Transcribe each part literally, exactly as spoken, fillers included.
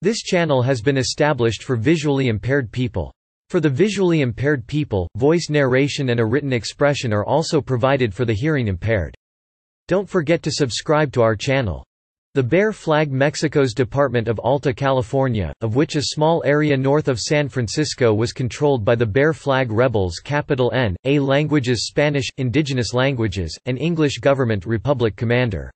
This channel has been established for visually impaired people. For the visually impaired people, voice narration and a written expression are also provided for the hearing impaired. Don't forget to subscribe to our channel. The Bear Flag Mexico's Department of Alta California, of which a small area north of San Francisco was controlled by the Bear Flag rebels capital N, A languages Spanish, indigenous languages, and English Government Republic Commander.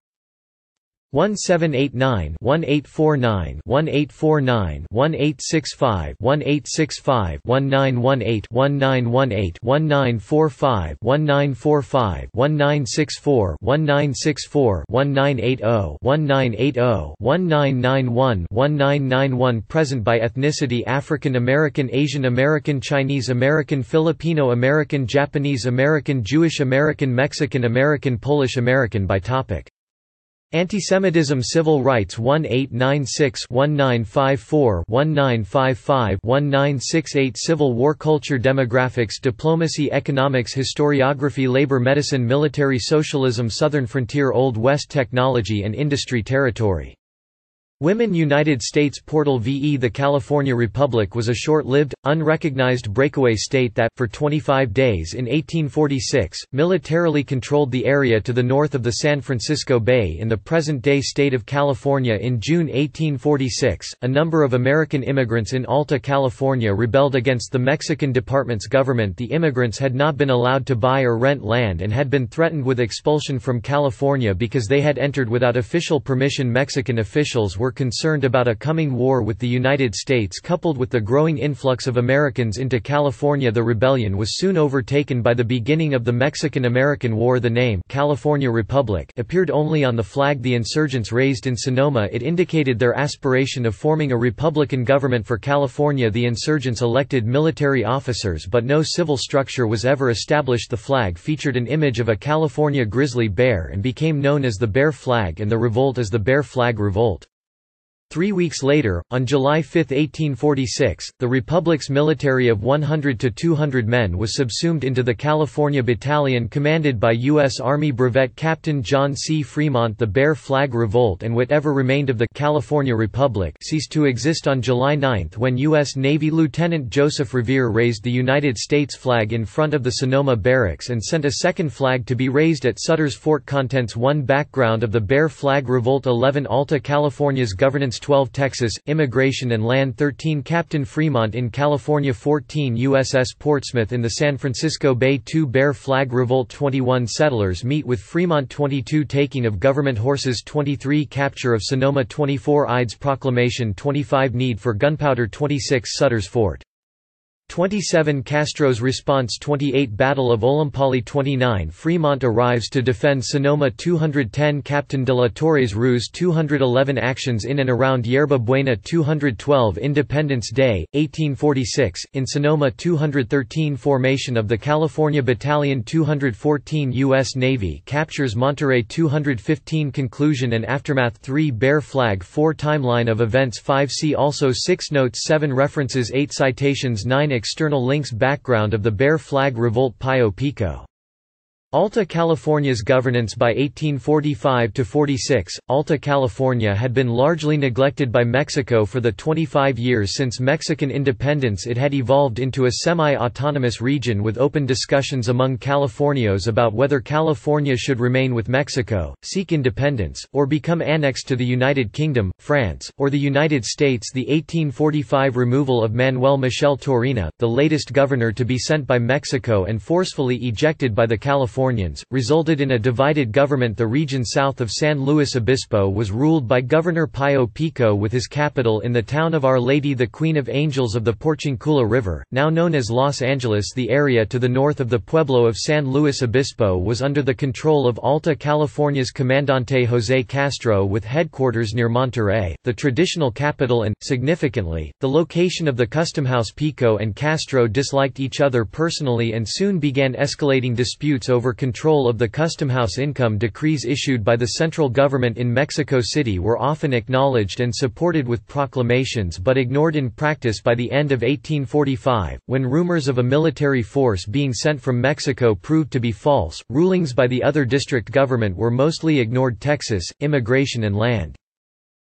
one seven eight nine, one eight four nine, one eight four nine, one eight six five, one eight six five, one nine one eight, one nine one eight, one nine four five, one nine four five, one nine six four, one nine six four, one nine eight zero, one nine eight zero, one nine nine one, one nine nine one. Present by ethnicity: African American, Asian American, Chinese American, Filipino American, Japanese American, Jewish American, Mexican American, Polish American. By topic: Antisemitism, Civil Rights. one eight nine six, one nine five four, one nine five five, one nine six eight. Civil War, Culture, Demographics, Diplomacy, Economics, Historiography, Labor, Medicine, Military, Socialism, Southern Frontier, Old West, Technology and Industry, Territory. Women, United States Portal V E The California Republic was a short-lived, unrecognized breakaway state that, for twenty-five days in eighteen forty-six, militarily controlled the area to the north of the San Francisco Bay in the present-day state of California. In June eighteen forty-six, a number of American immigrants in Alta California rebelled against the Mexican department's government. The immigrants had not been allowed to buy or rent land and had been threatened with expulsion from California because they had entered without official permission. Mexican officials were concerned about a coming war with the United States coupled with the growing influx of Americans into California. The rebellion was soon overtaken by the beginning of the Mexican-American War. The name California Republic appeared only on the flag the insurgents raised in Sonoma. It indicated their aspiration of forming a republican government for California. The insurgents elected military officers, but no civil structure was ever established. The flag featured an image of a California grizzly bear and became known as the Bear Flag, and the revolt as the Bear Flag Revolt. Three weeks later, on July fifth eighteen forty-six, the Republic's military of one hundred to two hundred men was subsumed into the California Battalion commanded by U S Army Brevet Captain John C. Fremont. The Bear Flag Revolt and whatever remained of the California Republic ceased to exist on July ninth when U S Navy Lieutenant Joseph Revere raised the United States flag in front of the Sonoma Barracks and sent a second flag to be raised at Sutter's Fort. Contents: one Background of the Bear Flag Revolt. eleven Alta California's governance. twelve Texas, Immigration and Land. thirteen Captain Fremont in California. fourteen U S S Portsmouth in the San Francisco Bay. two Bear Flag Revolt. twenty-one Settlers meet with Fremont. twenty-two Taking of government horses. twenty-three Capture of Sonoma. twenty-four Ides Proclamation. twenty-five Need for gunpowder. twenty-six Sutter's Fort. twenty-seven Castro's response. twenty-eight Battle of Olimpali. twenty-nine Fremont arrives to defend Sonoma. two hundred ten Captain de la Torre's ruse. two hundred eleven Actions in and around Yerba Buena. two hundred twelve Independence Day, eighteen forty-six, in Sonoma. two hundred thirteen Formation of the California Battalion. two hundred fourteen U S Navy captures Monterey. two hundred fifteen Conclusion and Aftermath. three Bear Flag. four Timeline of events. five See also. six Notes. seven References. eight Citations. nine External links. Background of the Bear Flag Revolt. Pio Pico. Alta California's governance. By eighteen forty-five to forty-six, Alta California had been largely neglected by Mexico. For the twenty-five years since Mexican independence, it had evolved into a semi-autonomous region with open discussions among Californios about whether California should remain with Mexico, seek independence, or become annexed to the United Kingdom, France, or the United States. The eighteen forty-five removal of Manuel Michel Torina, the latest governor to be sent by Mexico and forcefully ejected by the Californians, resulted in a divided government. The region south of San Luis Obispo was ruled by Governor Pio Pico with his capital in the town of Our Lady the Queen of Angels of the Porciuncula River, now known as Los Angeles. The area to the north of the pueblo of San Luis Obispo was under the control of Alta California's Comandante José Castro, with headquarters near Monterey, the traditional capital, and, significantly, the location of the customhouse. Pico and Castro disliked each other personally and soon began escalating disputes over control of the customhouse. Income decrees issued by the central government in Mexico City were often acknowledged and supported with proclamations but ignored in practice. By the end of eighteen forty-five, when rumors of a military force being sent from Mexico proved to be false, rulings by the other district government were mostly ignored. Texas, Immigration and Land.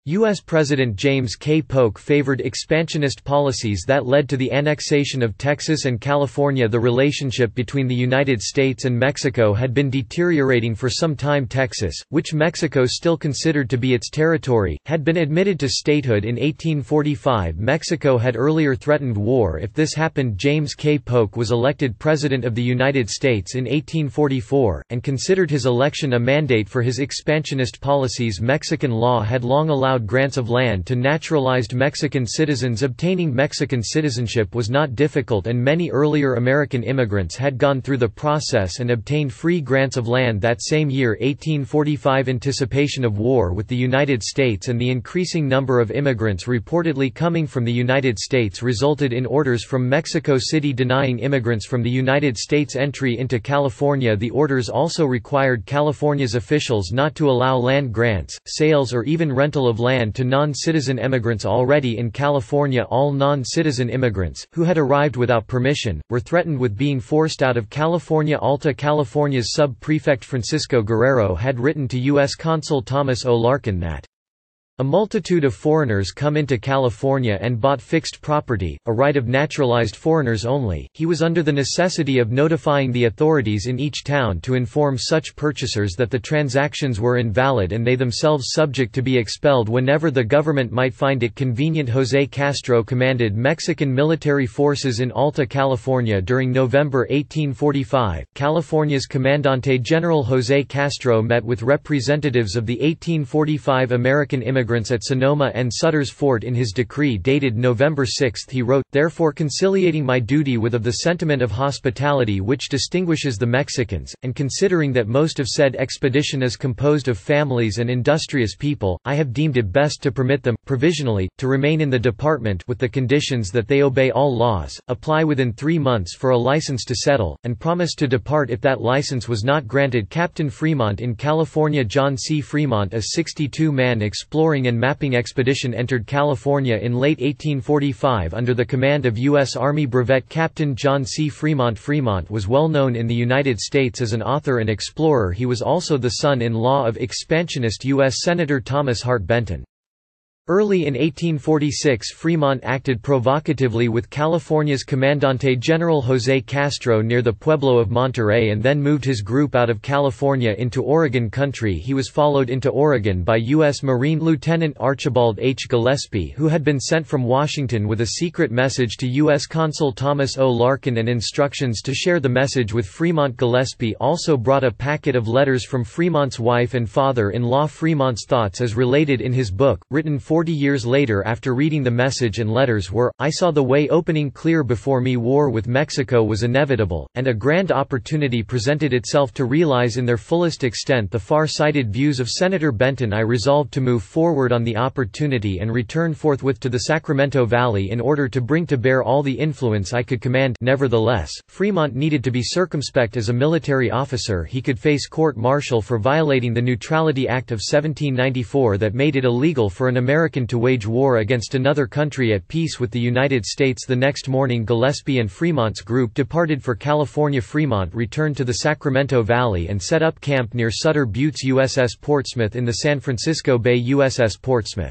U S President James K. Polk favored expansionist policies that led to the annexation of Texas and California. The relationship between the United States and Mexico had been deteriorating for some time. Texas, which Mexico still considered to be its territory, had been admitted to statehood in eighteen forty-five. Mexico had earlier threatened war if this happened. James K. Polk was elected President of the United States in eighteen forty-four, and considered his election a mandate for his expansionist policies. Mexican law had long allowed grants of land to naturalized Mexican citizens. Obtaining Mexican citizenship was not difficult, and many earlier American immigrants had gone through the process and obtained free grants of land that same year. eighteen forty-five Anticipation of war with the United States and the increasing number of immigrants reportedly coming from the United States resulted in orders from Mexico City denying immigrants from the United States entry into California. The orders also required California's officials not to allow land grants, sales, or even rental of land to non-citizen immigrants already in California. All non-citizen immigrants, who had arrived without permission, were threatened with being forced out of California. Alta California's sub-prefect Francisco Guerrero had written to U S Consul Thomas O. Larkin that a multitude of foreigners come into California and bought fixed property, a right of naturalized foreigners only. He was under the necessity of notifying the authorities in each town to inform such purchasers that the transactions were invalid and they themselves subject to be expelled whenever the government might find it convenient. José Castro commanded Mexican military forces in Alta California during November eighteen forty-five. California's Comandante General José Castro met with representatives of the eighteen forty-five American immigrants at Sonoma and Sutter's Fort. In his decree dated November sixth he wrote, "Therefore conciliating my duty with of the sentiment of hospitality which distinguishes the Mexicans, and considering that most of said expedition is composed of families and industrious people, I have deemed it best to permit them, provisionally, to remain in the department with the conditions that they obey all laws, apply within three months for a license to settle, and promise to depart if that license was not granted." Captain Fremont in California. John C. Fremont, a sixty-two man exploring and mapping expedition, entered California in late eighteen forty-five under the command of U S Army Brevet Captain John C. Fremont. Fremont was well known in the United States as an author and explorer. He was also the son-in-law of expansionist U S Senator Thomas Hart Benton. Early in eighteen forty-six Fremont acted provocatively with California's Comandante General José Castro near the Pueblo of Monterey and then moved his group out of California into Oregon country. He was followed into Oregon by U S Marine Lieutenant Archibald H. Gillespie, who had been sent from Washington with a secret message to U S Consul Thomas O. Larkin and instructions to share the message with Fremont. Gillespie also brought a packet of letters from Fremont's wife and father-in-law. Fremont's thoughts as related in his book, written Forty years later after reading the message and letters were, "I saw the way opening clear before me. War with Mexico was inevitable, and a grand opportunity presented itself to realize in their fullest extent the far-sighted views of Senator Benton. I resolved to move forward on the opportunity and return forthwith to the Sacramento Valley in order to bring to bear all the influence I could command." Nevertheless, Fremont needed to be circumspect. As a military officer, he could face court-martial for violating the Neutrality Act of seventeen ninety-four that made it illegal for an American to wage war against another country at peace with the United States. The next morning Gillespie and Fremont's group departed for California. Fremont returned to the Sacramento Valley and set up camp near Sutter Buttes. U S S Portsmouth in the San Francisco Bay. U S S Portsmouth.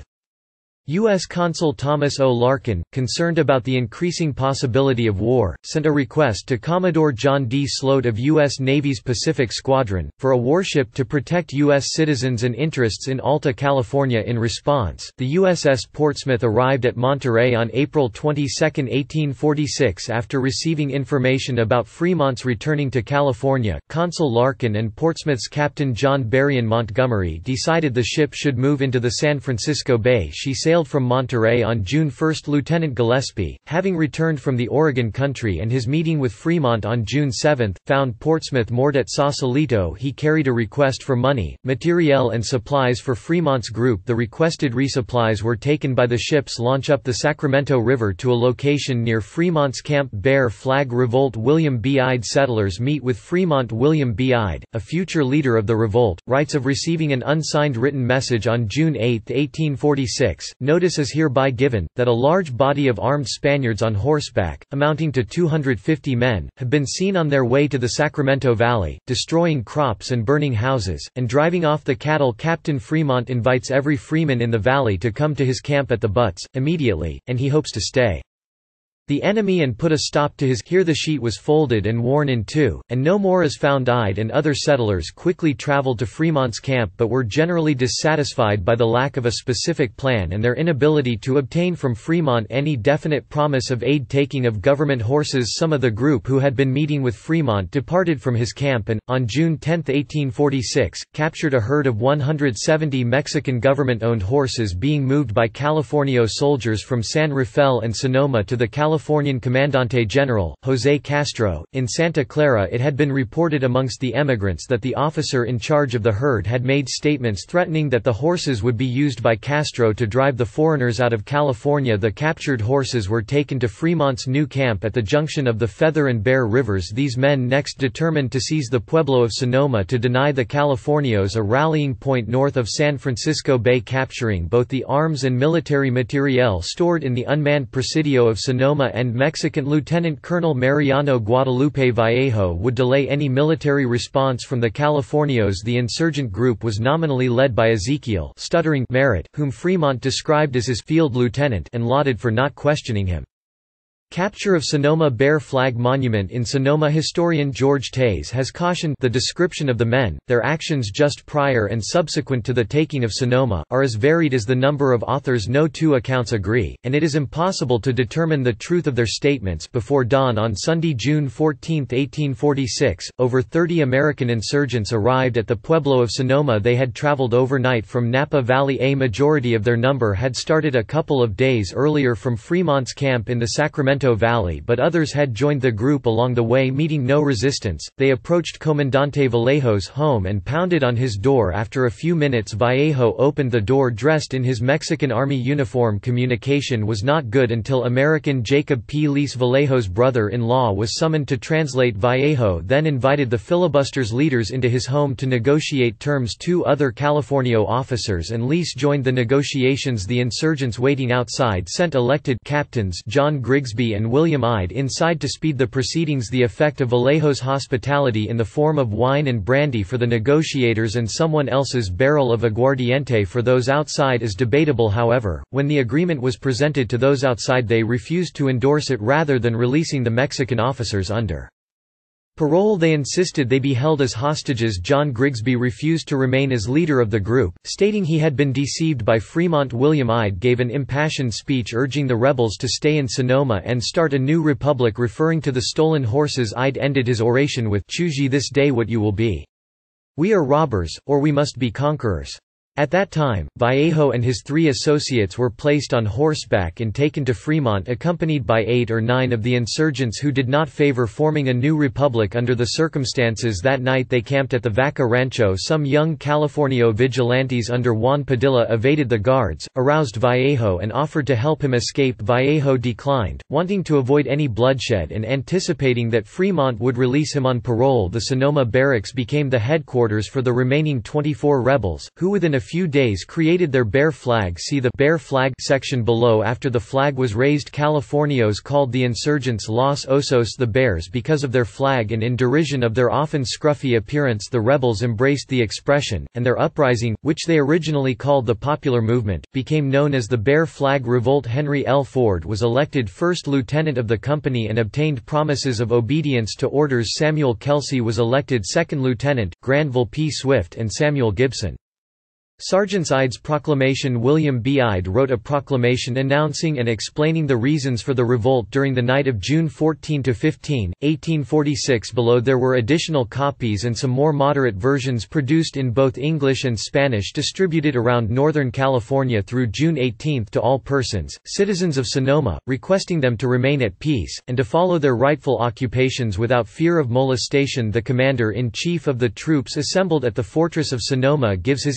U S Consul Thomas O. Larkin, concerned about the increasing possibility of war, sent a request to Commodore John D. Sloat of U S Navy's Pacific Squadron, for a warship to protect U S citizens and interests in Alta California. In response, the U S S Portsmouth arrived at Monterey on April twenty-second eighteen forty-six. After receiving information about Fremont's returning to California, Consul Larkin and Portsmouth's Captain John Berrien Montgomery decided the ship should move into the San Francisco Bay. She sailed from Monterey on June first. Lieutenant Gillespie, having returned from the Oregon country and his meeting with Fremont on June seventh, found Portsmouth moored at Sausalito. He carried a request for money, materiel and supplies for Fremont's group. The requested resupplies were taken by the ship's launch up the Sacramento River to a location near Fremont's Camp Bear Flag Revolt. William B. Ide. Settlers meet with Fremont. William B. Ide, a future leader of the revolt, writes of receiving an unsigned written message on June eighth eighteen forty-six, notice is hereby given, that a large body of armed Spaniards on horseback, amounting to two hundred fifty men, have been seen on their way to the Sacramento Valley, destroying crops and burning houses, and driving off the cattle. Captain Fremont invites every freeman in the valley to come to his camp at the Butts, immediately, and he hopes to stay the enemy and put a stop to his. Here the sheet was folded and worn in two, and no more is found. Ide and other settlers quickly traveled to Fremont's camp but were generally dissatisfied by the lack of a specific plan and their inability to obtain from Fremont any definite promise of aid. Taking of government horses. Some of the group who had been meeting with Fremont departed from his camp and, on June tenth eighteen forty-six, captured a herd of one hundred seventy Mexican government-owned horses being moved by Californio soldiers from San Rafael and Sonoma to the California Californian Comandante General, José Castro, in Santa Clara. It had been reported amongst the emigrants that the officer in charge of the herd had made statements threatening that the horses would be used by Castro to drive the foreigners out of California. The captured horses were taken to Fremont's new camp at the junction of the Feather and Bear Rivers. These men next determined to seize the pueblo of Sonoma to deny the Californios a rallying point north of San Francisco Bay. Capturing both the arms and military materiel stored in the unmanned Presidio of Sonoma and Mexican Lieutenant Colonel Mariano Guadalupe Vallejo would delay any military response from the Californios. The insurgent group was nominally led by Ezekiel stuttering Merritt, whom Fremont described as his field lieutenant and lauded for not questioning him. Capture of Sonoma Bear Flag Monument in Sonoma. Historian George Tays has cautioned the description of the men, their actions just prior and subsequent to the taking of Sonoma, are as varied as the number of authors. No two accounts agree, and it is impossible to determine the truth of their statements. Before dawn on Sunday, June fourteenth eighteen forty-six, over thirty American insurgents arrived at the pueblo of Sonoma. They had traveled overnight from Napa Valley. A majority of their number had started a couple of days earlier from Fremont's camp in the Sacramento Valley, but others had joined the group along the way. Meeting no resistance, they approached Comandante Vallejo's home and pounded on his door. After a few minutes, Vallejo opened the door dressed in his Mexican Army uniform. Communication was not good until American Jacob P. Lease, Vallejo's brother-in-law, was summoned to translate. Vallejo then invited the filibusters' leaders into his home to negotiate terms. Two other Californio officers and Lease joined the negotiations. The insurgents waiting outside sent elected captains John Grigsby and William Ide inside to speed the proceedings. The effect of Vallejo's hospitality in the form of wine and brandy for the negotiators and someone else's barrel of aguardiente for those outside is debatable. However, when the agreement was presented to those outside, they refused to endorse it. Rather than releasing the Mexican officers under parole, they insisted they be held as hostages. John Grigsby refused to remain as leader of the group, stating he had been deceived by Fremont. William Ide gave an impassioned speech urging the rebels to stay in Sonoma and start a new republic. Referring to the stolen horses, Ide ended his oration with, "Choose ye this day what you will be. We are robbers, or we must be conquerors." At that time, Vallejo and his three associates were placed on horseback and taken to Fremont, accompanied by eight or nine of the insurgents who did not favor forming a new republic under the circumstances. That night they camped at the Vaca Rancho. Some young Californio vigilantes under Juan Padilla evaded the guards, aroused Vallejo and offered to help him escape. Vallejo declined, wanting to avoid any bloodshed and anticipating that Fremont would release him on parole. The Sonoma barracks became the headquarters for the remaining twenty-four rebels, who within a few days created their bear flag. See the Bear Flag section below. After the flag was raised, Californios called the insurgents Los Osos, the Bears, because of their flag and in derision of their often scruffy appearance. The rebels embraced the expression, and their uprising, which they originally called the Popular Movement, became known as the Bear Flag Revolt. Henry L. Ford was elected first lieutenant of the company and obtained promises of obedience to orders. Samuel Kelsey was elected second lieutenant, Granville P. Swift and Samuel Gibson Sergeant's Ide's proclamation. William B. Ide wrote a proclamation announcing and explaining the reasons for the revolt during the night of June fourteenth to fifteenth, eighteen forty-six. Below there were additional copies and some more moderate versions produced in both English and Spanish, distributed around Northern California through June eighteenth to all persons, citizens of Sonoma, requesting them to remain at peace, and to follow their rightful occupations without fear of molestation. The commander-in-chief of the troops assembled at the fortress of Sonoma gives his inviolable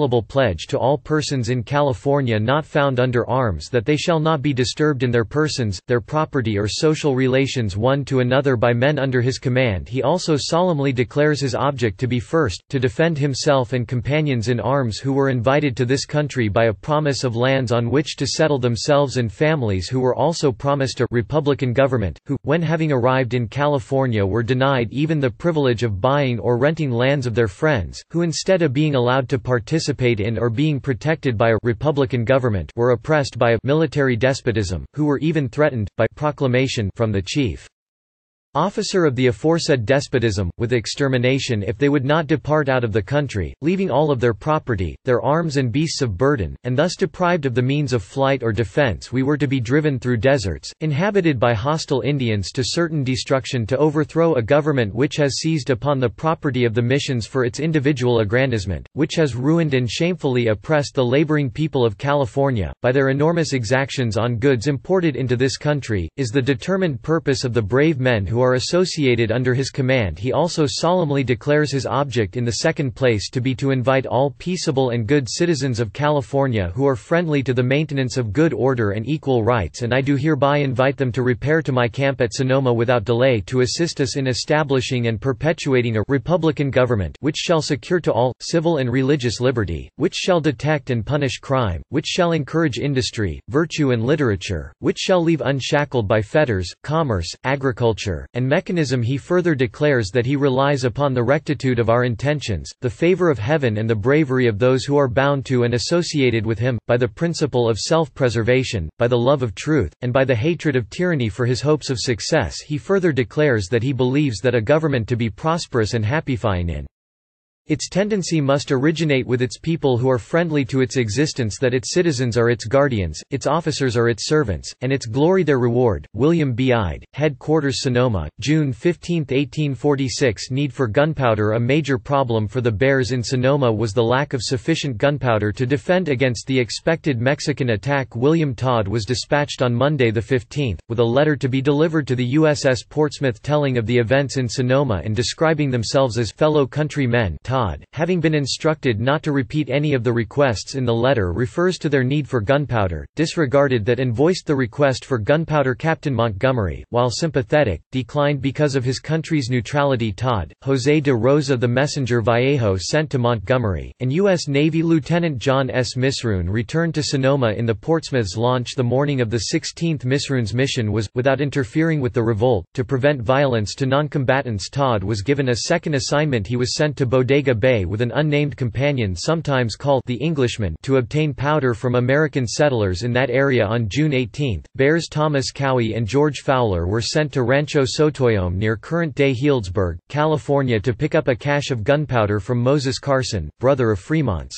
inviolable pledge to all persons in California not found under arms that they shall not be disturbed in their persons, their property or social relations one to another by men under his command. He also solemnly declares his object to be first, to defend himself and companions in arms who were invited to this country by a promise of lands on which to settle themselves and families who were also promised a republican government, who, when having arrived in California were denied even the privilege of buying or renting lands of their friends, who instead of being allowed to participate in or being protected by a republican government were oppressed by a military despotism, who were even threatened, by proclamation from the chief officer of the aforesaid despotism, with extermination if they would not depart out of the country, leaving all of their property, their arms and beasts of burden, and thus deprived of the means of flight or defense we were to be driven through deserts, inhabited by hostile Indians to certain destruction to overthrow a government which has seized upon the property of the missions for its individual aggrandizement, which has ruined and shamefully oppressed the laboring people of California, by their enormous exactions on goods imported into this country, is the determined purpose of the brave men who are associated under his command. He also solemnly declares his object in the second place to be to invite all peaceable and good citizens of California who are friendly to the maintenance of good order and equal rights, and I do hereby invite them to repair to my camp at Sonoma without delay to assist us in establishing and perpetuating a republican government which shall secure to all, civil and religious liberty, which shall detect and punish crime, which shall encourage industry, virtue and literature, which shall leave unshackled by fetters, commerce, agriculture, and mechanism. He further declares that he relies upon the rectitude of our intentions, the favor of heaven and the bravery of those who are bound to and associated with him, by the principle of self-preservation, by the love of truth, and by the hatred of tyranny for his hopes of success. He further declares that he believes that a government to be prosperous and happifying in its tendency must originate with its people who are friendly to its existence, that its citizens are its guardians, its officers are its servants, and its glory their reward. William B. Ide, Headquarters Sonoma, June fifteenth eighteen forty-six. Need for gunpowder. A major problem for the Bears in Sonoma was the lack of sufficient gunpowder to defend against the expected Mexican attack. William Todd was dispatched on Monday the fifteenth, with a letter to be delivered to the U S S Portsmouth telling of the events in Sonoma and describing themselves as fellow countrymen. Todd, having been instructed not to repeat any of the requests in the letter, refers to their need for gunpowder, disregarded that and voiced the request for gunpowder. Captain Montgomery, while sympathetic, declined because of his country's neutrality. Todd, José de Rosa the messenger Vallejo sent to Montgomery, and U S Navy Lieutenant John S. Misroon returned to Sonoma in the Portsmouth's launch the morning of the sixteenth. Misroon's mission was, without interfering with the revolt, to prevent violence to non-combatants. Todd was given a second assignment. He was sent to Bodega Bay with an unnamed companion sometimes called the Englishman to obtain powder from American settlers in that area. On June eighteenth, Bears Thomas Cowie and George Fowler were sent to Rancho Sotoyom near current-day Healdsburg, California to pick up a cache of gunpowder from Moses Carson, brother of Fremont's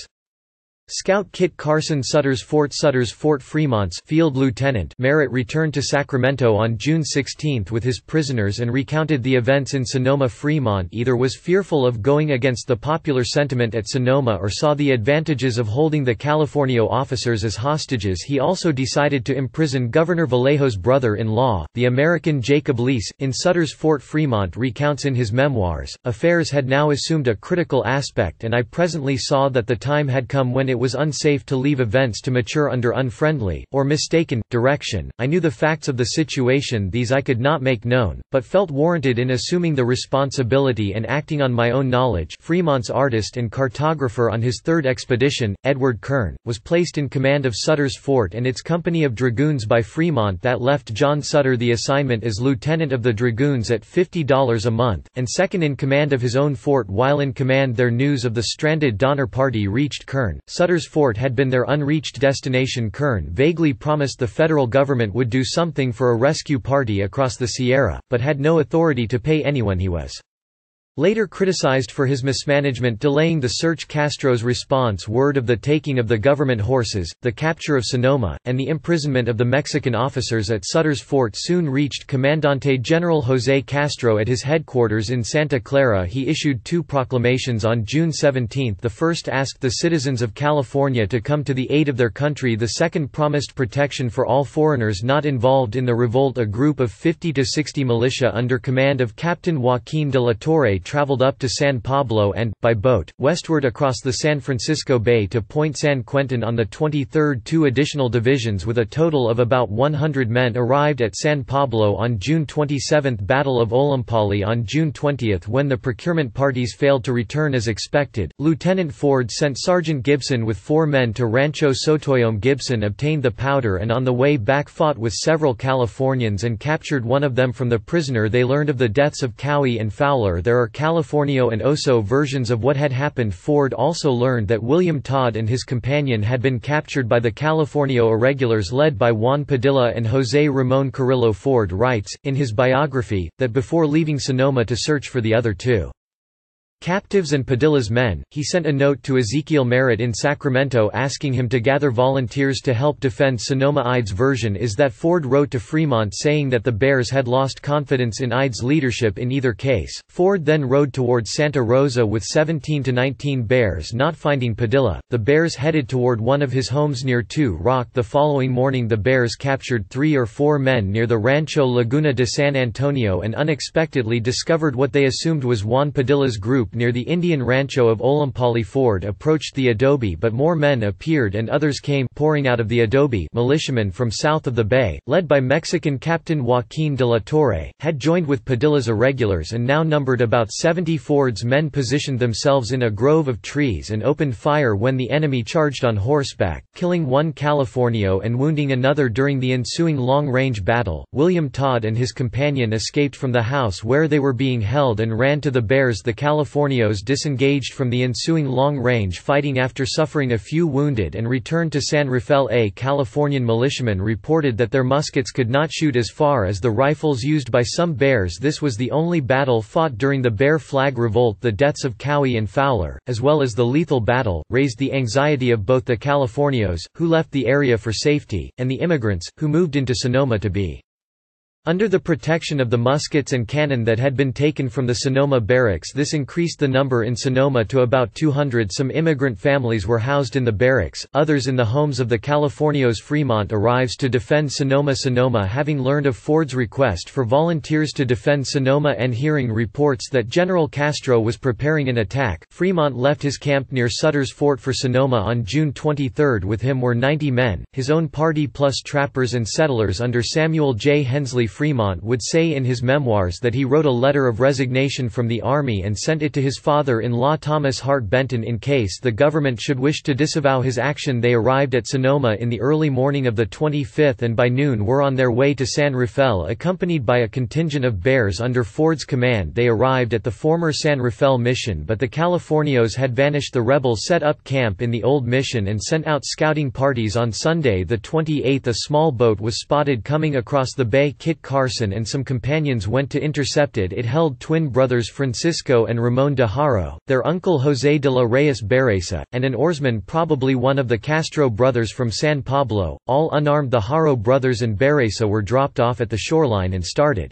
Scout Kit Carson. Sutter's Fort. Sutter's Fort. Fremont's Field Lieutenant Merritt returned to Sacramento on June sixteenth with his prisoners and recounted the events in Sonoma. Fremont either was fearful of going against the popular sentiment at Sonoma or saw the advantages of holding the California officers as hostages. He also decided to imprison Governor Vallejo's brother-in-law, the American Jacob Leese. In Sutter's Fort, Fremont recounts in his memoirs, affairs had now assumed a critical aspect, and I presently saw that the time had come when it It was unsafe to leave events to mature under unfriendly, or mistaken, direction. I knew the facts of the situation. These I could not make known, but felt warranted in assuming the responsibility and acting on my own knowledge. Fremont's artist and cartographer on his third expedition, Edward Kern, was placed in command of Sutter's Fort and its company of dragoons by Fremont. That left John Sutter the assignment as lieutenant of the dragoons at fifty dollars a month, and second in command of his own fort. While in command there, news of the stranded Donner Party reached Kern. Sutter's Fort had been their unreached destination. Kern vaguely promised the federal government would do something for a rescue party across the Sierra, but had no authority to pay anyone. He was later criticized for his mismanagement delaying the search. Castro's response: word of the taking of the government horses, the capture of Sonoma, and the imprisonment of the Mexican officers at Sutter's Fort soon reached Comandante General José Castro at his headquarters in Santa Clara. He issued two proclamations on June seventeenth. The first asked the citizens of California to come to the aid of their country. The second promised protection for all foreigners not involved in the revolt. A group of fifty to sixty militia under command of Captain Joaquin de la Torre traveled up to San Pablo and, by boat, westward across the San Francisco Bay to Point San Quentin on the twenty-third. Two additional divisions with a total of about one hundred men arrived at San Pablo on June twenty-seventh. Battle of Olompali on June twentieth. When the procurement parties failed to return as expected, Lieutenant Ford sent Sergeant Gibson with four men to Rancho Sotoyom. Gibson obtained the powder and on the way back fought with several Californians and captured one of them from the prisoner. They learned of the deaths of Cowie and Fowler. There are Californio and Oso versions of what had happened. Ford also learned that William Todd and his companion had been captured by the Californio irregulars led by Juan Padilla and José Ramón Carrillo. Ford writes, in his biography, that before leaving Sonoma to search for the other two captives and Padilla's men, he sent a note to Ezekiel Merritt in Sacramento asking him to gather volunteers to help defend Sonoma. Ide's version is that Ford wrote to Fremont saying that the Bears had lost confidence in Ide's leadership in either case. Ford then rode toward Santa Rosa with seventeen to nineteen Bears. Not finding Padilla, the Bears headed toward one of his homes near Two Rock. The following morning the Bears captured three or four men near the Rancho Laguna de San Antonio and unexpectedly discovered what they assumed was Juan Padilla's group near the Indian Rancho of Olompali. Ford approached the adobe but more men appeared and others came pouring out of the adobe. Militiamen from south of the bay, led by Mexican Captain Joaquin de la Torre, had joined with Padilla's irregulars and now numbered about seventy. Ford's men positioned themselves in a grove of trees and opened fire when the enemy charged on horseback, killing one Californio and wounding another. During the ensuing long-range battle, William Todd and his companion escaped from the house where they were being held and ran to the Bears. The Californios disengaged from the ensuing long-range fighting after suffering a few wounded and returned to San Rafael. A Californian militiaman reported that their muskets could not shoot as far as the rifles used by some Bears. This was the only battle fought during the Bear Flag Revolt. The deaths of Cowie and Fowler, as well as the lethal battle, raised the anxiety of both the Californios, who left the area for safety, and the immigrants, who moved into Sonoma to be under the protection of the muskets and cannon that had been taken from the Sonoma barracks. This increased the number in Sonoma to about two hundred. Some immigrant families were housed in the barracks, others in the homes of the Californios. Fremont arrives to defend Sonoma. Sonoma, having learned of Ford's request for volunteers to defend Sonoma and hearing reports that General Castro was preparing an attack, Fremont left his camp near Sutter's Fort for Sonoma on June twenty-third. With him were ninety men, his own party plus trappers and settlers under Samuel J. Hensley. Fremont would say in his memoirs that he wrote a letter of resignation from the Army and sent it to his father-in-law Thomas Hart Benton in case the government should wish to disavow his action. They arrived at Sonoma in the early morning of the twenty-fifth and by noon were on their way to San Rafael accompanied by a contingent of Bears under Ford's command. They arrived at the former San Rafael mission but the Californios had vanished. The rebels set up camp in the old mission and sent out scouting parties. On Sunday the twenty-eighth a small boat was spotted coming across the bay. Kit Carson and some companions went to intercept it. It held twin brothers Francisco and Ramon de Haro, their uncle José de la Reyes Bereza, and an oarsman, probably one of the Castro brothers from San Pablo. All unarmed, the Haro brothers and Bereza were dropped off at the shoreline and started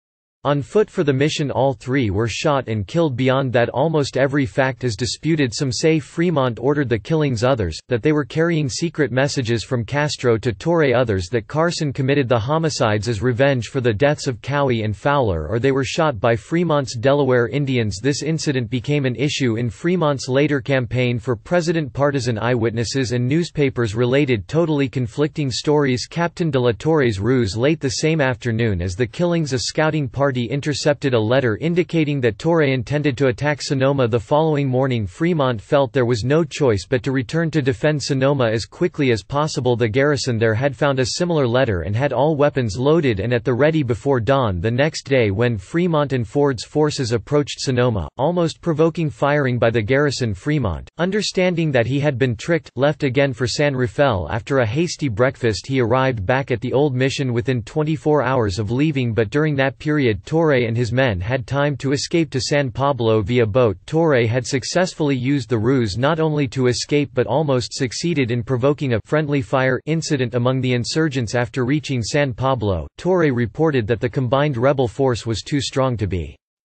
on foot for the mission. All three were shot and killed. Beyond that, almost every fact is disputed. Some say Fremont ordered the killings, others, that they were carrying secret messages from Castro to Torre, others that Carson committed the homicides as revenge for the deaths of Cowie and Fowler, or they were shot by Fremont's Delaware Indians. This incident became an issue in Fremont's later campaign for president. Partisan eyewitnesses and newspapers related totally conflicting stories. Captain de la Torre's ruse. Late the same afternoon as the killings, a scouting party intercepted a letter indicating that Torre intended to attack Sonoma the following morning. Fremont felt there was no choice but to return to defend Sonoma as quickly as possible. The garrison there had found a similar letter and had all weapons loaded and at the ready before dawn the next day. When Fremont and Ford's forces approached Sonoma, almost provoking firing by the garrison, Fremont, understanding that he had been tricked, left again for San Rafael. After a hasty breakfast he arrived back at the old mission within twenty-four hours of leaving, but during that period Torre and his men had time to escape to San Pablo via boat. Torre had successfully used the ruse not only to escape but almost succeeded in provoking a friendly fire incident among the insurgents. After reaching San Pablo, Torre reported that the combined rebel force was too strong to be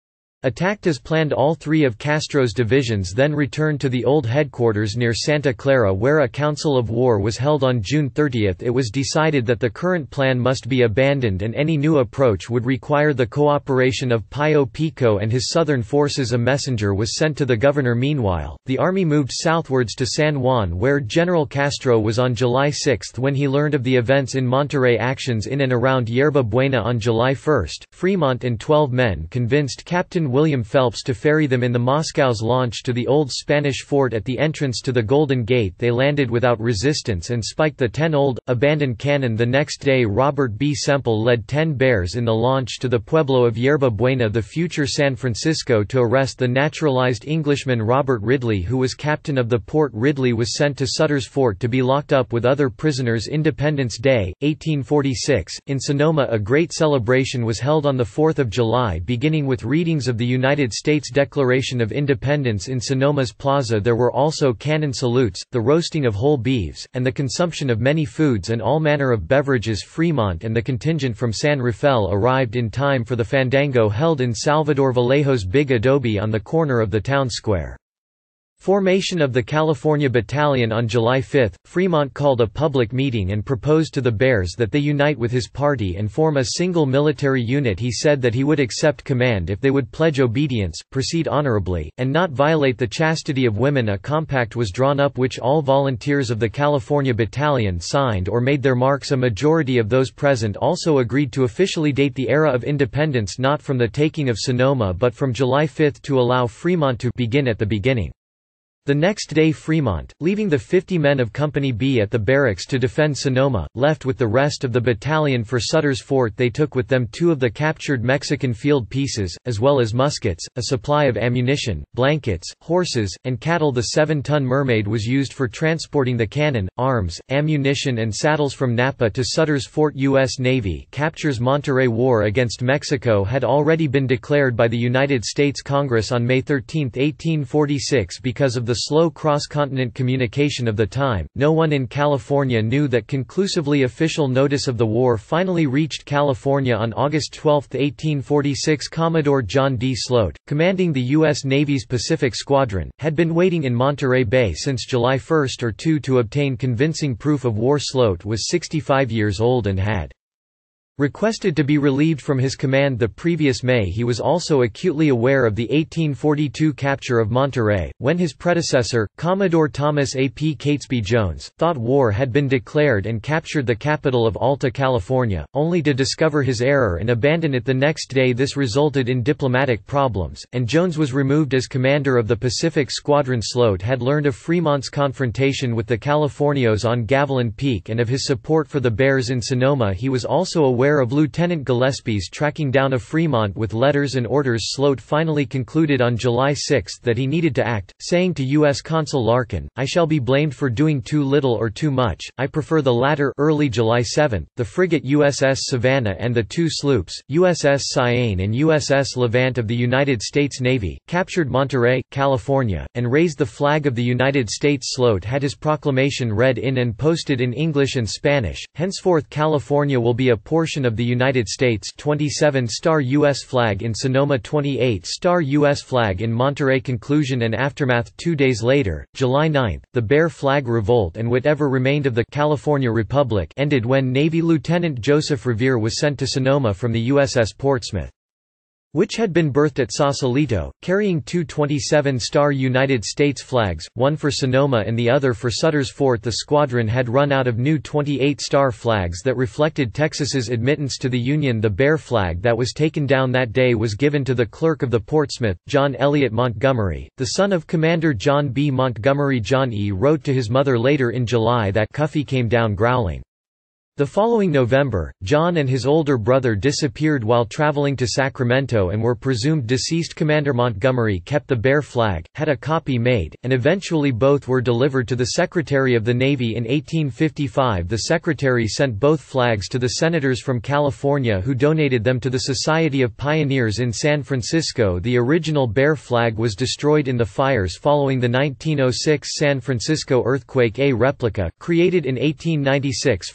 Attacked as planned, all three of Castro's divisions then returned to the old headquarters near Santa Clara, where a council of war was held on June thirtieth. It was decided that the current plan must be abandoned and any new approach would require the cooperation of Pío Pico and his southern forces. A messenger was sent to the governor. Meanwhile, the army moved southwards to San Juan, where General Castro was on July sixth when he learned of the events in Monterrey. Actions in and around Yerba Buena. On July first, Fremont and twelve men convinced Captain William Phelps to ferry them in the Moscow's launch to the old Spanish fort at the entrance to the Golden Gate. They landed without resistance and spiked the ten old, abandoned cannon. The next day, Robert B. Semple led ten bears in the launch to the pueblo of Yerba Buena, the future San Francisco, to arrest the naturalized Englishman Robert Ridley, who was captain of the port. Ridley was sent to Sutter's Fort to be locked up with other prisoners. Independence Day, eighteen forty-six. In Sonoma, a great celebration was held on the fourth of July, beginning with readings of the United States Declaration of Independence in Sonoma's plaza. There were also cannon salutes, the roasting of whole beeves, and the consumption of many foods and all manner of beverages. Fremont and the contingent from San Rafael arrived in time for the fandango held in Salvador Vallejo's big adobe on the corner of the town square. Formation of the California Battalion. On July fifth, Fremont called a public meeting and proposed to the Bears that they unite with his party and form a single military unit. He said that he would accept command if they would pledge obedience, proceed honorably, and not violate the chastity of women. A compact was drawn up which all volunteers of the California Battalion signed or made their marks. A majority of those present also agreed to officially date the era of independence not from the taking of Sonoma but from July fifth, to allow Fremont to begin at the beginning. The next day, Fremont, leaving the fifty men of Company B at the barracks to defend Sonoma, left with the rest of the battalion for Sutter's Fort. They took with them two of the captured Mexican field pieces, as well as muskets, a supply of ammunition, blankets, horses, and cattle. The seven-ton Mermaid was used for transporting the cannon, arms, ammunition and saddles from Napa to Sutter's Fort. U S Navy captures Monterrey. War against Mexico had already been declared by the United States Congress on May thirteenth, eighteen forty-six. Because of the slow cross-continent communication of the time, no one in California knew that conclusively. Official notice of the war finally reached California on August twelfth, eighteen forty-six. Commodore John D. Sloat, commanding the U S Navy's Pacific Squadron, had been waiting in Monterey Bay since July first or two to obtain convincing proof of war. Sloat was sixty-five years old and had requested to be relieved from his command the previous May. He was also acutely aware of the eighteen forty-two capture of Monterey, when his predecessor, Commodore Thomas A. P. Catesby Jones, thought war had been declared and captured the capital of Alta California, only to discover his error and abandon it the next day. This resulted in diplomatic problems, and Jones was removed as commander of the Pacific Squadron. Sloat had learned of Fremont's confrontation with the Californios on Gavilan Peak and of his support for the Bears in Sonoma. He was also aware of Lieutenant Gillespie's tracking down of Fremont with letters and orders. Sloat finally concluded on July sixth that he needed to act, saying to U S Consul Larkin, "I shall be blamed for doing too little or too much. I prefer the latter." Early July seventh, the frigate U S S Savannah and the two sloops, U S S Cyane and U S S Levant of the United States Navy, captured Monterey, California, and raised the flag of the United States. Sloat had his proclamation read in and posted in English and Spanish. Henceforth California will be a portion of the United States. twenty-seven star U S flag in Sonoma, twenty-eight star U S flag in Monterey. Conclusion and aftermath. Two days later, July ninth, the Bear Flag Revolt and whatever remained of the California Republic ended when Navy Lieutenant Joseph Revere was sent to Sonoma from the U S S Portsmouth, which had been berthed at Sausalito, carrying two twenty-seven star United States flags, one for Sonoma and the other for Sutter's Fort. The squadron had run out of new twenty-eight star flags that reflected Texas's admittance to the Union. The Bear flag that was taken down that day was given to the clerk of the Portsmouth, John Elliott Montgomery, the son of Commander John B. Montgomery. John E. wrote to his mother later in July that Cuffy came down growling. The following November, John and his older brother disappeared while traveling to Sacramento and were presumed deceased. Commander Montgomery kept the Bear flag, had a copy made, and eventually both were delivered to the Secretary of the Navy in eighteen fifty-five. The Secretary sent both flags to the senators from California who donated them to the Society of Pioneers in San Francisco. The original Bear flag was destroyed in the fires following the nineteen oh six San Francisco earthquake. A replica, created in eighteen ninety-six for the fiftieth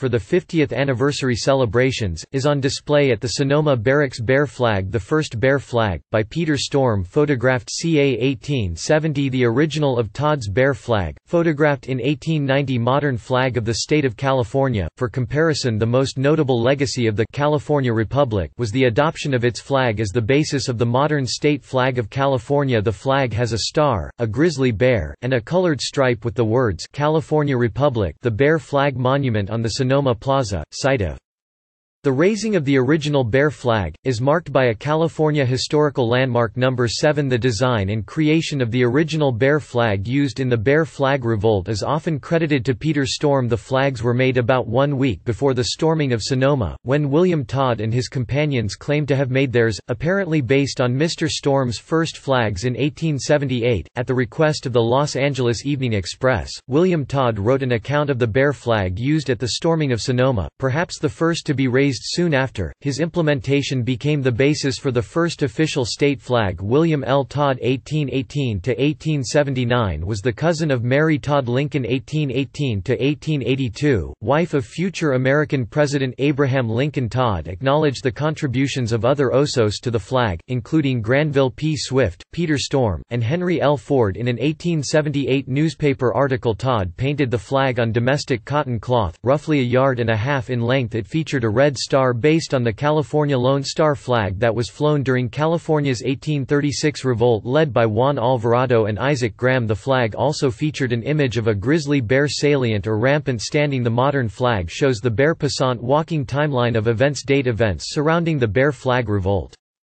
fiftieth anniversary celebrations, is on display at the Sonoma Barracks Bear Flag. The first bear flag, by Peter Storm, photographed ca eighteen seventy. The original of Todd's Bear Flag, photographed in eighteen ninety. Modern flag of the state of California. For comparison, the most notable legacy of the California Republic was the adoption of its flag as the basis of the modern state flag of California. The flag has a star, a grizzly bear, and a colored stripe with the words California Republic. The Bear Flag Monument on the Sonoma Plaza, site of the raising of the original Bear Flag, is marked by a California Historical Landmark number seven. The design and creation of the original Bear Flag used in the Bear Flag Revolt is often credited to Peter Storm. The flags were made about one week before the storming of Sonoma, when William Todd and his companions claimed to have made theirs, apparently based on Mister Storm's first flags in eighteen seventy-eight. At the request of the Los Angeles Evening Express, William Todd wrote an account of the Bear Flag used at the storming of Sonoma, perhaps the first to be raised soon after. His implementation became the basis for the first official state flag. William L. Todd eighteen eighteen to eighteen seventy-nine was the cousin of Mary Todd Lincoln eighteen eighteen to eighteen eighty-two, wife of future American President Abraham Lincoln. Todd acknowledged the contributions of other Osos to the flag, including Granville P. Swift, Peter Storm, and Henry L. Ford. In an eighteen seventy-eight newspaper article, Todd painted the flag on domestic cotton cloth, roughly a yard and a half in length. It featured a red star based on the California Lone Star flag that was flown during California's eighteen thirty-six revolt led by Juan Alvarado and Isaac Graham. The flag also featured an image of a grizzly bear salient or rampant standing. The modern flag shows the bear passant walking. Timeline of events. Date events surrounding the Bear Flag Revolt.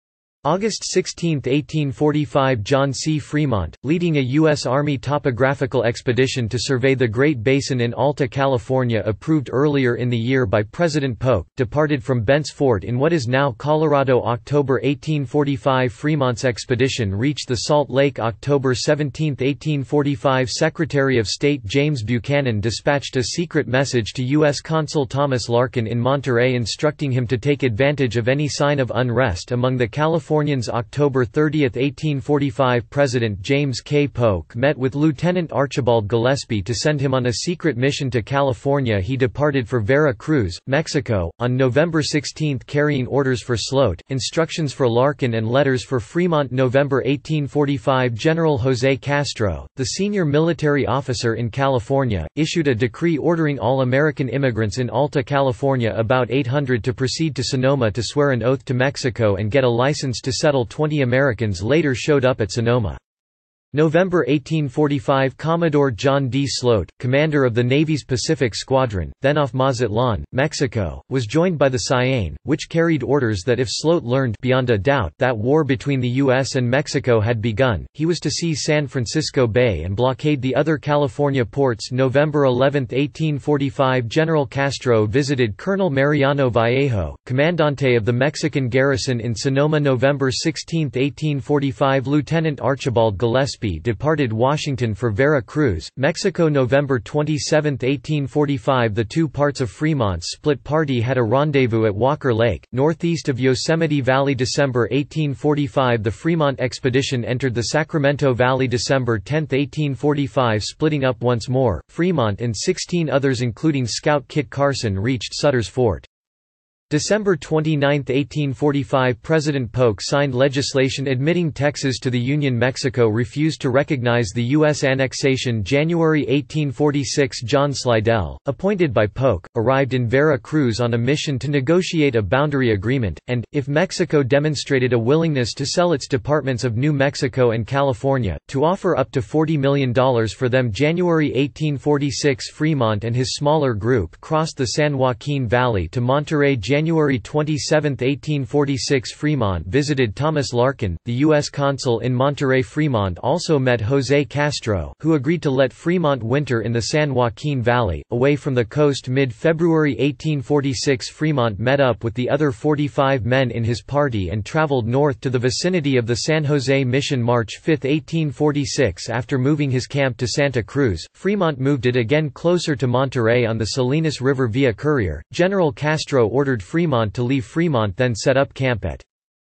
August sixteenth eighteen forty-five John C. Fremont, leading a U S Army topographical expedition to survey the Great Basin in Alta California, approved earlier in the year by President Polk, departed from Bent's Fort in what is now Colorado. October eighteen forty-five Fremont's expedition reached the Salt Lake. October seventeenth eighteen forty-five Secretary of State James Buchanan dispatched a secret message to U S Consul Thomas Larkin in Monterey instructing him to take advantage of any sign of unrest among the California October thirtieth eighteen forty-five President James K. Polk met with Lieutenant Archibald Gillespie to send him on a secret mission to California. He departed for Vera Cruz, Mexico, on November sixteenth carrying orders for Sloat, instructions for Larkin and letters for Fremont. November eighteen forty-five General José Castro, the senior military officer in California, issued a decree ordering all American immigrants in Alta California, about eight hundred, to proceed to Sonoma to swear an oath to Mexico and get a license to settle. Twenty Americans later showed up at Sonoma. November eighteen forty-five Commodore John D. Sloat, commander of the Navy's Pacific Squadron, then off Mazatlan, Mexico, was joined by the Cyane, which carried orders that if Sloat learned beyond a doubt that war between the U S and Mexico had begun, he was to seize San Francisco Bay and blockade the other California ports. November eleventh eighteen forty-five General Castro visited Colonel Mariano Vallejo, commandante of the Mexican garrison in Sonoma. November sixteenth eighteen forty-five Lieutenant Archibald Gillespie departed Washington for Vera Cruz, Mexico. November twenty-seventh eighteen forty-five The two parts of Fremont's split party had a rendezvous at Walker Lake, northeast of Yosemite Valley. December eighteen forty-five The Fremont expedition entered the Sacramento Valley. December tenth eighteen forty-five Splitting up once more, Fremont and sixteen others including Scout Kit Carson reached Sutter's Fort. December twenty-ninth eighteen forty-five President Polk signed legislation admitting Texas to the Union. Mexico refused to recognize the U S annexation. January eighteen forty-six John Slidell, appointed by Polk, arrived in Vera Cruz on a mission to negotiate a boundary agreement, and, if Mexico demonstrated a willingness to sell its departments of New Mexico and California, to offer up to forty million dollars for them. January eighteen forty-six Fremont and his smaller group crossed the San Joaquin Valley to Monterey. January twenty-seventh eighteen forty-six Fremont visited Thomas Larkin, the U S consul in Monterey. Fremont also met José Castro, who agreed to let Fremont winter in the San Joaquin Valley, away from the coast. Mid-February eighteen forty-six Fremont met up with the other forty-five men in his party and traveled north to the vicinity of the San Jose Mission. March fifth eighteen forty-six After moving his camp to Santa Cruz, Fremont moved it again closer to Monterey on the Salinas River via courier. General Castro ordered Fremont to leave Fremont, then set up camp at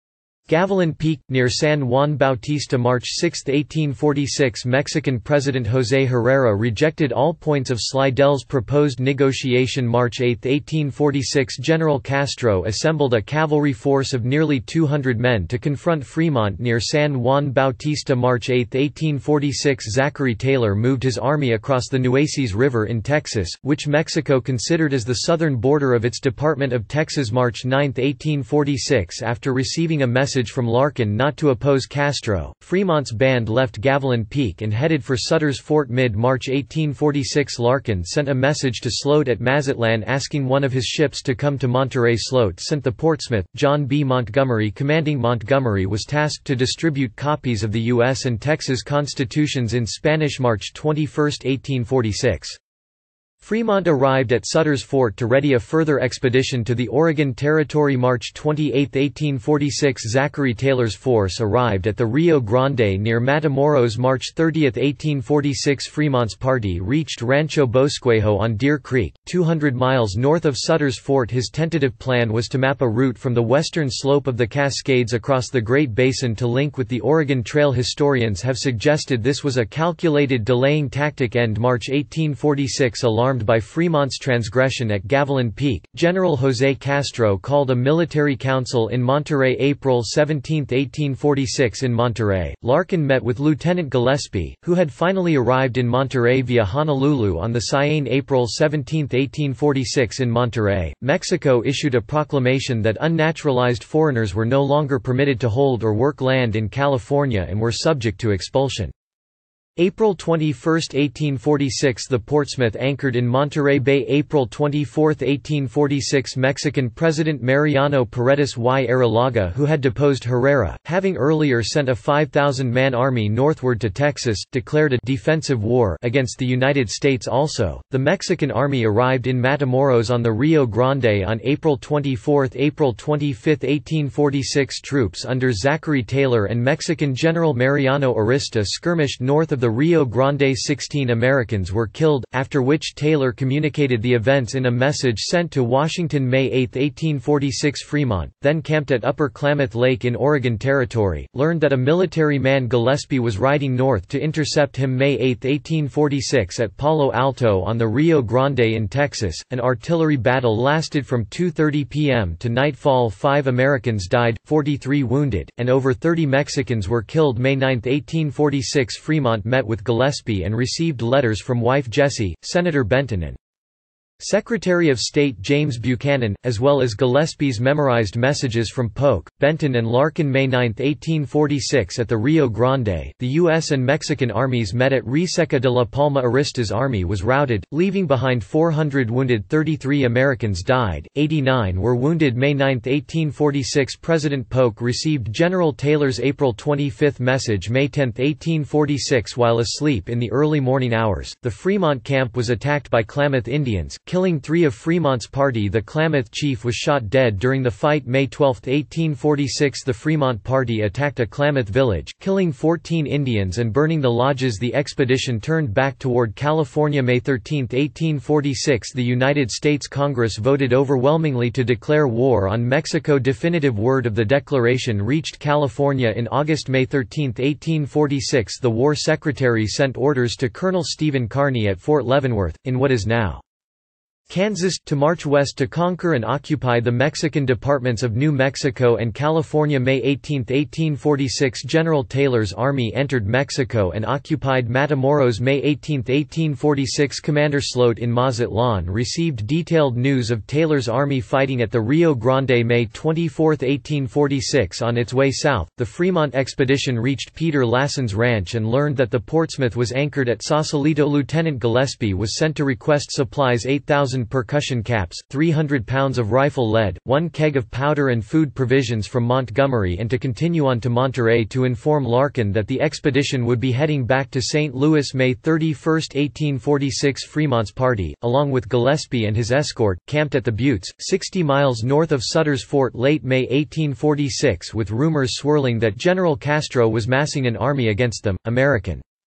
Gavilan Peak, near San Juan Bautista. March sixth eighteen forty-six Mexican President José Herrera rejected all points of Slidell's proposed negotiation. March eighth eighteen forty-six General Castro assembled a cavalry force of nearly two hundred men to confront Fremont near San Juan Bautista. March eighth eighteen forty-six Zachary Taylor moved his army across the Nueces River in Texas, which Mexico considered as the southern border of its Department of Texas. March ninth eighteen forty-six After receiving a message from Larkin not to oppose Castro, Fremont's band left Gavilan Peak and headed for Sutter's Fort. Mid-March eighteen forty-six Larkin sent a message to Sloat at Mazatlan asking one of his ships to come to Monterey. Sloat sent the Portsmouth. John B. Montgomery commanding Montgomery was tasked to distribute copies of the U S and Texas constitutions in Spanish. March twenty-first eighteen forty-six Fremont arrived at Sutter's Fort to ready a further expedition to the Oregon Territory. March twenty-eighth eighteen forty-six Zachary Taylor's force arrived at the Rio Grande near Matamoros. March thirtieth eighteen forty-six Fremont's party reached Rancho Bosquejo on Deer Creek, two hundred miles north of Sutter's Fort. His tentative plan was to map a route from the western slope of the Cascades across the Great Basin to link with the Oregon Trail. Historians have suggested this was a calculated delaying tactic. End March eighteen forty-six Alarmed by Fremont's transgression at Gavilan Peak, General José Castro called a military council in Monterey. April seventeenth eighteen forty-six In Monterey, Larkin met with Lieutenant Gillespie, who had finally arrived in Monterey via Honolulu on the Cyane. April seventeenth eighteen forty-six In Monterey, Mexico issued a proclamation that unnaturalized foreigners were no longer permitted to hold or work land in California and were subject to expulsion. April twenty-first eighteen forty-six The Portsmouth anchored in Monterey Bay. April twenty-fourth eighteen forty-six Mexican President Mariano Paredes y Arrillaga, who had deposed Herrera, having earlier sent a five thousand man army northward to Texas, declared a defensive war against the United States. Also, the Mexican army arrived in Matamoros on the Rio Grande on April twenty-fourth. April twenty-fifth eighteen forty-six Troops under Zachary Taylor and Mexican General Mariano Arista skirmished north of the Rio Grande. sixteen Americans were killed, after which Taylor communicated the events in a message sent to Washington. May eighth eighteen forty-six Fremont, then camped at Upper Klamath Lake in Oregon Territory, learned that a military man Gillespie was riding north to intercept him. May eighth eighteen forty-six At Palo Alto on the Rio Grande in Texas, an artillery battle lasted from two thirty p m to nightfall. Five Americans died, forty-three wounded, and over thirty Mexicans were killed. May ninth eighteen forty-six Fremont met with Gillespie and received letters from wife Jessie, Senator Benton and Secretary of State James Buchanan, as well as Gillespie's memorized messages from Polk, Benton and Larkin. May ninth eighteen forty-six At the Rio Grande, the U S and Mexican armies met at Reseca de la Palma. Arista's army was routed, leaving behind four hundred wounded. thirty-three Americans died, eighty-nine were wounded. May ninth eighteen forty-six President Polk received General Taylor's April twenty-fifth message. May tenth eighteen forty-six While asleep in the early morning hours, the Fremont camp was attacked by Klamath Indians, killing three of Fremont's party. The Klamath chief was shot dead during the fight. May twelfth eighteen forty-six The Fremont party attacked a Klamath village, killing fourteen Indians and burning the lodges. The expedition turned back toward California. May thirteenth eighteen forty-six The United States Congress voted overwhelmingly to declare war on Mexico. Definitive word of the declaration reached California in August. May thirteenth eighteen forty-six The War Secretary sent orders to Colonel Stephen Kearny at Fort Leavenworth, in what is now Kansas, to march west to conquer and occupy the Mexican departments of New Mexico and California. May eighteenth eighteen forty-six General Taylor's army entered Mexico and occupied Matamoros. May eighteenth eighteen forty-six Commander Sloat in Mazatlan received detailed news of Taylor's army fighting at the Rio Grande. May twenty-fourth eighteen forty-six On its way south, the Fremont expedition reached Peter Lassen's ranch and learned that the Portsmouth was anchored at Sausalito. Lieutenant Gillespie was sent to request supplies: eight thousand percussion caps, three hundred pounds of rifle lead, one keg of powder and food provisions from Montgomery, and to continue on to Monterey to inform Larkin that the expedition would be heading back to Saint Louis. May thirty-first eighteen forty-six Fremont's party, along with Gillespie and his escort, camped at the Buttes, sixty miles north of Sutter's Fort. Late May eighteen forty-six With rumors swirling that General Castro was massing an army against them, American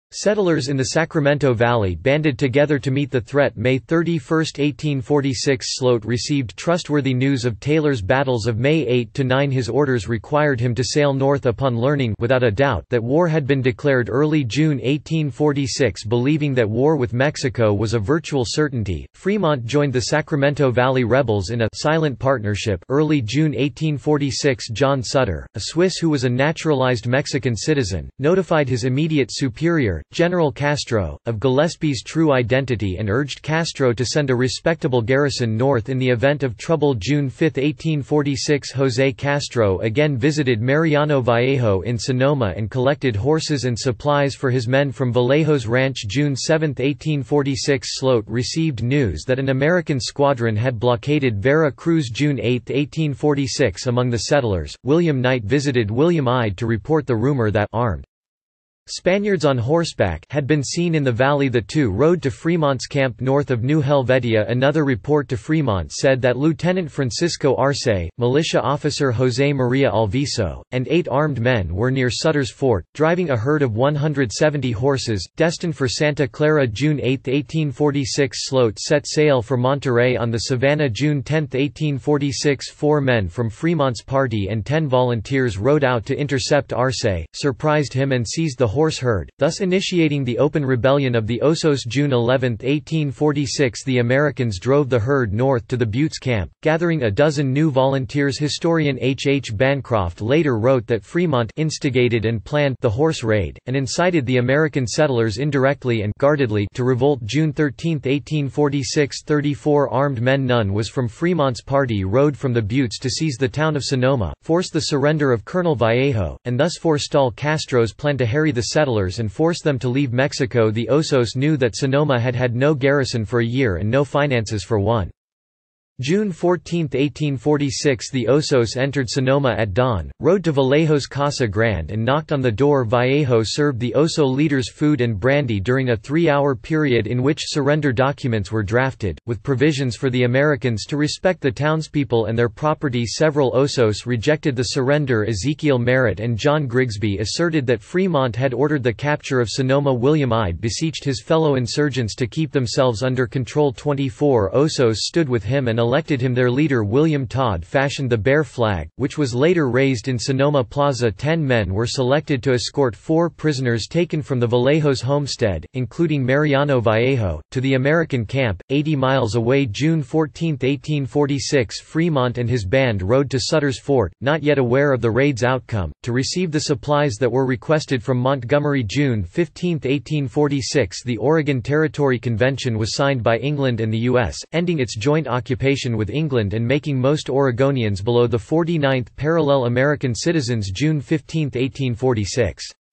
Settlers in the Sacramento Valley banded together to meet the threat. May thirty-first, eighteen forty-six Sloat received trustworthy news of Taylor's battles of May eighth to ninth. His orders required him to sail north upon learning without a doubt that war had been declared. Early June eighteen forty-six. Believing that war with Mexico was a virtual certainty, Fremont joined the Sacramento Valley rebels in a silent partnership. Early June eighteen forty-six. John Sutter, a Swiss who was a naturalized Mexican citizen, notified his immediate superior, General Castro, of Gillespie's true identity and urged Castro to send a respectable garrison north in the event of trouble. June fifth, eighteen forty-six. José Castro again visited Mariano Vallejo in Sonoma and collected horses and supplies for his men from Vallejo's ranch. June seventh, eighteen forty-six. Sloat received news that an American squadron had blockaded Vera Cruz. June eighth, eighteen forty-six. Among the settlers, William Knight visited William Ide to report the rumor that armed Spaniards on horseback had been seen in the valley. The two rode to Fremont's camp north of New Helvetia. Another report to Fremont said that Lieutenant Francisco Arce, militia officer José María Alviso, and eight armed men were near Sutter's Fort, driving a herd of one hundred seventy horses, destined for Santa Clara. June eighth, eighteen forty-six. Sloat set sail for Monterey on the Savannah. June tenth, eighteen forty-six. Four men from Fremont's party and ten volunteers rode out to intercept Arce, surprised him and seized the horse herd, thus initiating the open rebellion of the Osos. June eleventh, eighteen forty-six. The Americans drove the herd north to the Buttes camp, gathering a dozen new volunteers. Historian H. H. Bancroft later wrote that Fremont instigated and planned the horse raid, and incited the American settlers indirectly and guardedly to revolt. June thirteenth, eighteen forty-six. thirty-four armed men, none was from Fremont's party, rode from the Buttes to seize the town of Sonoma, force the surrender of Colonel Vallejo, and thus forestall Castro's plan to harry the settlers and force them to leave Mexico. The Osos knew that Sonoma had had no garrison for a year and no finances for one. June fourteenth, eighteen forty-six. The Osos entered Sonoma at dawn, rode to Vallejo's Casa Grande and knocked on the door. Vallejo served the Oso leaders food and brandy during a three-hour period in which surrender documents were drafted, with provisions for the Americans to respect the townspeople and their property. Several Osos rejected the surrender. Ezekiel Merritt and John Grigsby asserted that Fremont had ordered the capture of Sonoma. William Ide beseeched his fellow insurgents to keep themselves under control. twenty-four Osos stood with him and elected him their leader. William Todd fashioned the Bear flag, which was later raised in Sonoma Plaza. Ten men were selected to escort four prisoners taken from the Vallejo's homestead, including Mariano Vallejo, to the American camp, eighty miles away. June fourteenth, eighteen forty-six. Fremont and his band rode to Sutter's Fort, not yet aware of the raid's outcome, to receive the supplies that were requested from Montgomery. June fifteenth, eighteen forty-six. The Oregon Territory Convention was signed by England and the U S, ending its joint occupation with England and making most Oregonians below the forty-ninth parallel American citizens. June fifteenth, eighteen forty-six.